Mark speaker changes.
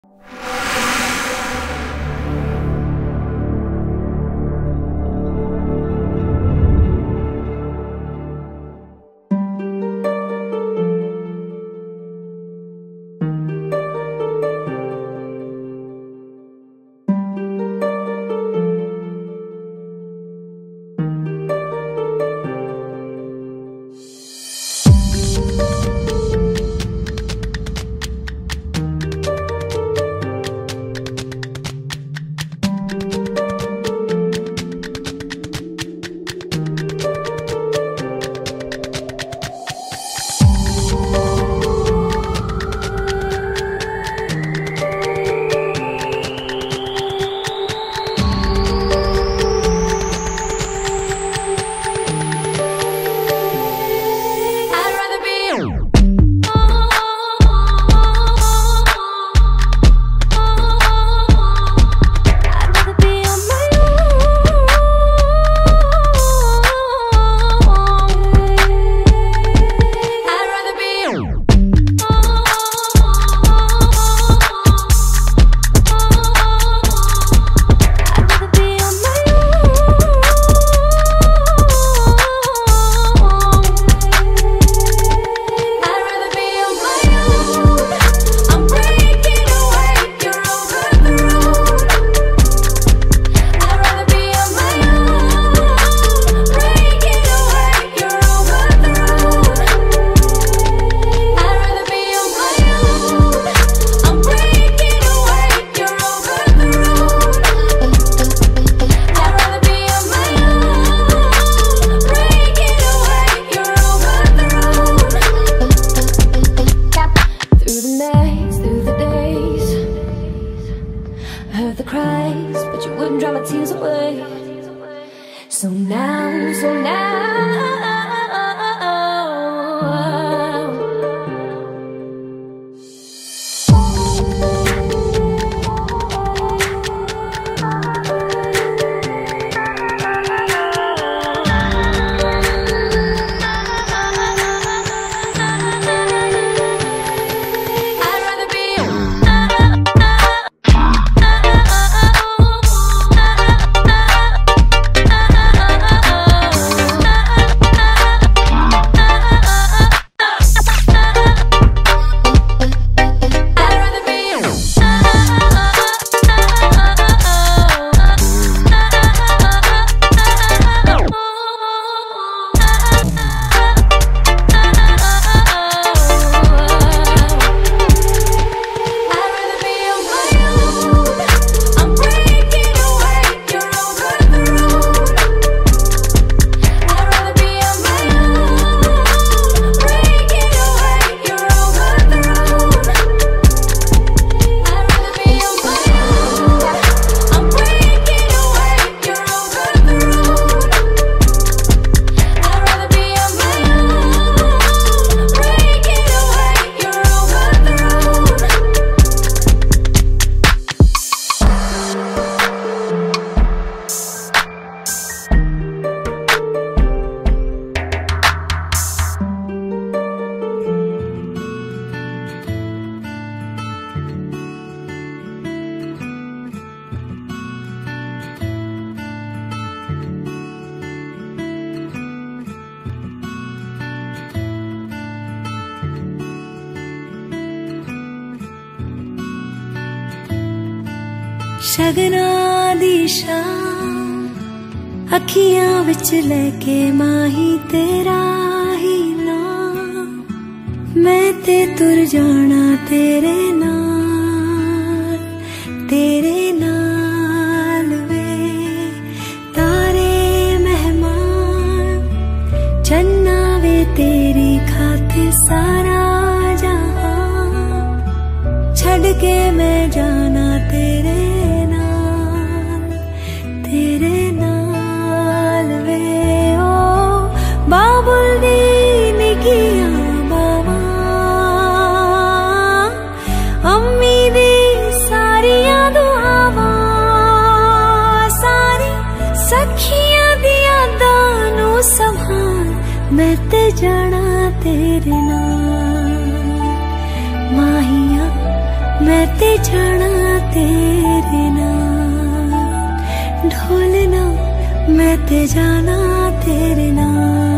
Speaker 1: शगना दी शाम अखियां विच लेके माही तेरा ही नाम, मैं ते तुर जाना तेरे नाल वे। तारे मेहमान चन्ना वे तेरी खातिर सारा जहां, छड़ के मैं जाना तेरे नाल वे। ओ बाबुल दी निकियां बावा अम्मी दी सारियां दुआवां, सारी सखियां दी यादां नू संभाल, मैं ते जाना तेरे नाल। माहिया मैं ते जाना तेरे नाल, ढोलना मैं ते जाना तेरे नाल।